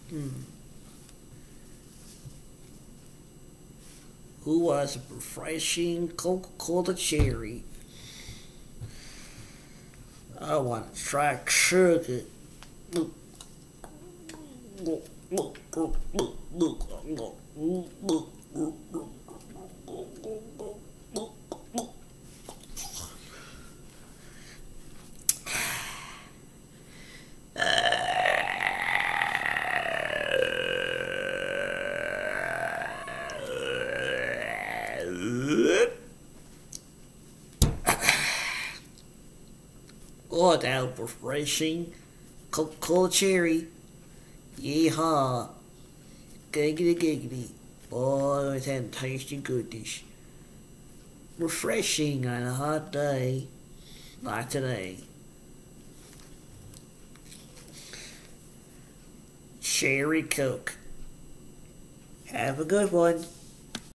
Who was a refreshing Coca-Cola Cherry? I want to try sugar. Oh, that was refreshing. Coca-Cola Cherry. Yeehaw. Giggity giggity. Boy, it's had tasty goodies. Refreshing on a hot day like today. Cherry Coke. Have a good one.